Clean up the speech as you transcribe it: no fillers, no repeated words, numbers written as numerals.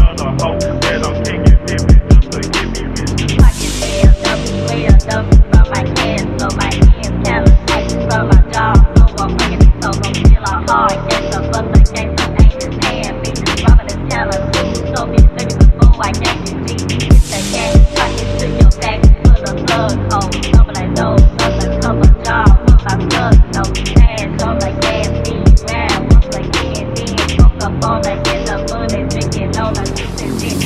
another hoe that I'm kicking 50 just to get me rich. Pocket filled, double clear, double from my cash, so my hands kinda tight from my jaw. So I'm bringing these hoes, I'm still a hard gangster, but the gangster ain't his hand. Me, robbing his talent, so me baby before I gave you G. Hit the gas, pocket to your back, put a plug hole. Double that dough, undercover job, once I plug, no cash on the gas, beat round, once again, then woke up on the in the money, drinking on the juice and shit.